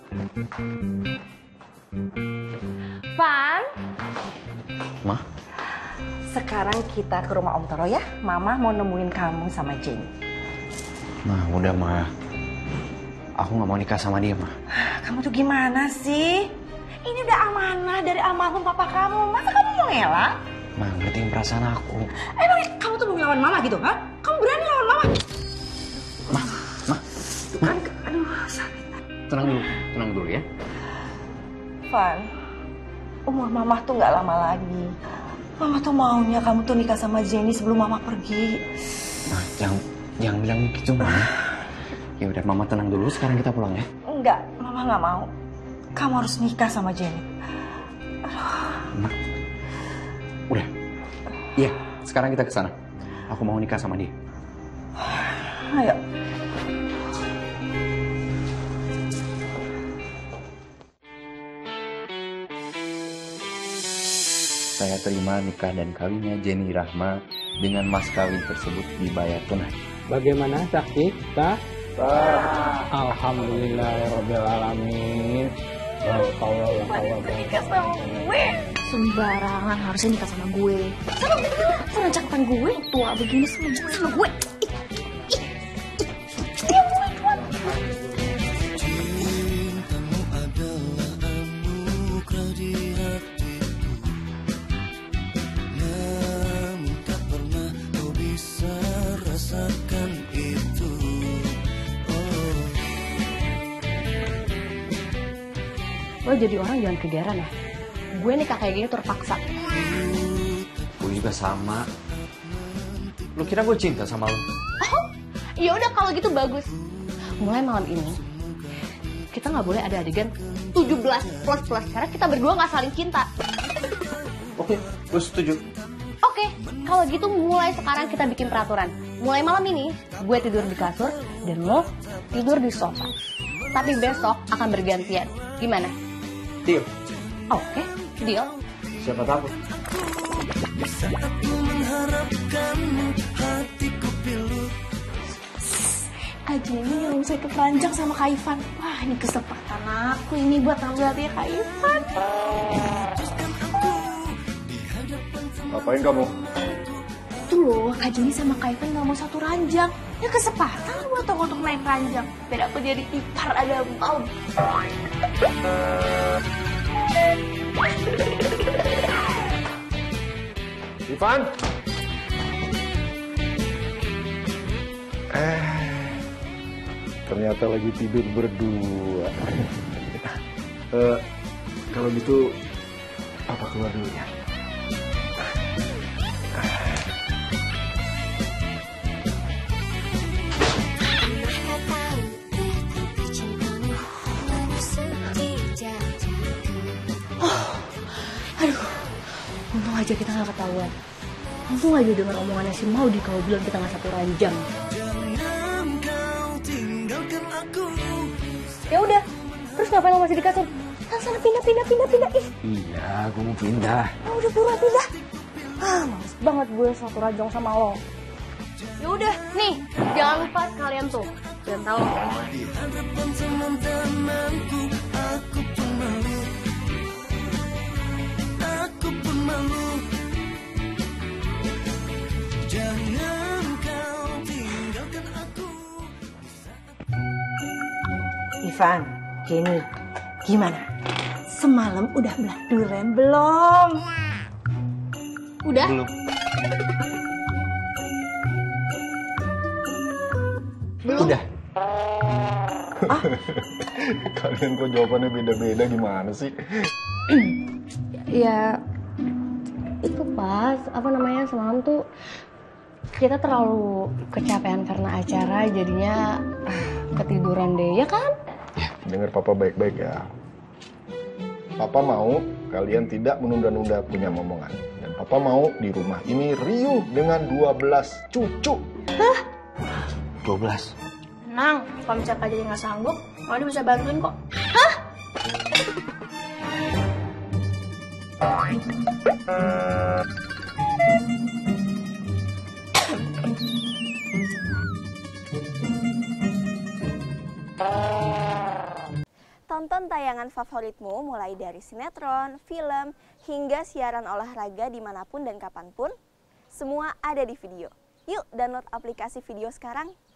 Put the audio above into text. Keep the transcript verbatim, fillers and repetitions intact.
Van? Ma? Sekarang kita ke rumah Om Toro ya. Mama mau nemuin kamu sama Jenny. Ma, udah Ma. Aku nggak mau nikah sama dia, Ma. Kamu tuh gimana sih? Ini udah amanah dari almarhum papa kamu. Masa kamu mau ngelak? Ma, ngertiin perasaan aku. Emang kamu tuh mau ngelawan mama gitu, ha? Kamu berani lawan mama? Ma, Ma, Tuh kan, aduh sakit. tenang dulu, tenang dulu ya. Van, umur mama tuh nggak lama lagi. Mama tuh maunya kamu tuh nikah sama Jenny sebelum mama pergi. Ma, jangan, jangan bilang gitu, Ma. Ya udah, Mama tenang dulu. Sekarang kita pulang ya. Enggak, mama nggak mau. Kamu harus nikah sama Jenny. Ma, udah. Iya, sekarang kita ke sana. Aku mau nikah sama dia. Ayo. Saya terima nikah dan kawinnya Jenny Rahma dengan mas kawin tersebut dibayar tunai. Bagaimana saksi? Sah? Alhamdulillahirrabbilalamin. Nikah sama gue. Sembarangan harusnya nikah sama gue. Sama gue. Sama cakapan gue. Tua begini sama sama gue. Lo jadi orang jangan kegeran ya. Gue nikah kayak gini terpaksa. Gue juga sama. Lu kira gue cinta sama lu? Oh, ya udah kalau gitu bagus. Mulai malam ini kita nggak boleh ada adegan tujuh belas plus plus karena kita berdua nggak saling cinta. Oke, gue setuju. Oke, kalau gitu mulai sekarang kita bikin peraturan. Mulai malam ini gue tidur di kasur dan lo tidur di sofa. Tapi besok akan bergantian. Gimana? Deal. Oke, deal. Siapa takut? Aja ini yang saya keperanjang sama Kak Ivan. Wah, ini kesempatan aku ini buat ambil hatinya Kak Ivan. Ngapain kamu? Tuh loh, Kak Jenny sama Kak Ivan gak mau satu ranjang. Ya kesempatan buat aku untuk naik ranjang. Biar aku jadi ipar ada bau. Ivan? Eh, ternyata lagi tidur berdua. uh, kalau gitu, Papa keluar dulu ya. Untung aja kita gak ketahuan. Untung aja dengar omongannya si Maudi kalau bilang kita gak satu ranjang. Ya udah, terus ngapain lo masih di kasur? Sana sana pindah pindah pindah pindah. Ih, Iya, gue mau pindah. oh, udah buruan pindah. Ah, males banget gue satu ranjang sama lo. Ya udah, nih, jangan lupa kalian tuh. Jangan tahu. Ivan, Jenny, gimana? Semalam udah belah durian belum? Udah? Belum. Belum? Udah. Ah? Kalian kok jawabannya beda-beda gimana sih? Ya, itu pas, apa namanya, semalam tuh kita terlalu kecapean karena acara, jadinya ah, ketiduran deh, ya kan? Dengar Papa baik-baik ya. Papa mau kalian tidak menunda-nunda punya momongan. Dan Papa mau di rumah ini riuh dengan dua belas cucu. Hah? dua belas. Tenang, kalau misalnya Kak Jadi nggak sanggup, Madi bisa bantuin kok. Hah? Tonton tayangan favoritmu mulai dari sinetron, film, hingga siaran olahraga dimanapun dan kapanpun. Semua ada di video. Yuk download aplikasi video sekarang.